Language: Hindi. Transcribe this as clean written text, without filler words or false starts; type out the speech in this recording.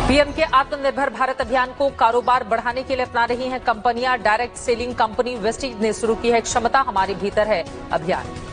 पीएम के आत्मनिर्भर भारत अभियान को कारोबार बढ़ाने के लिए अपना रही हैं कंपनियां। डायरेक्ट सेलिंग कंपनी वेस्टीज ने शुरू की है क्षमता हमारे भीतर है अभियान।